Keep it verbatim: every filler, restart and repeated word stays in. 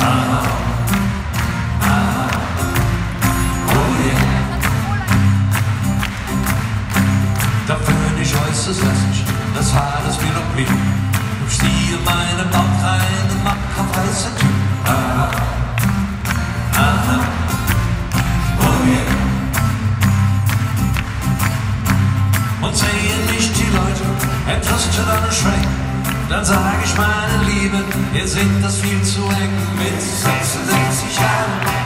Aha. Aha. Oh yeah. Dafür nicht äußerst lässig, das Haar, das mir noch blieb. Im Stil meinem Bauch rein, macker weißer Typ. Aha. Aha. Oh yeah. Und sehen nicht die Leute etwas zu deiner Schreck, dann sag ich, meine Lieben, ihr seht das viel zu eng mit sechsundsechzig Jahren.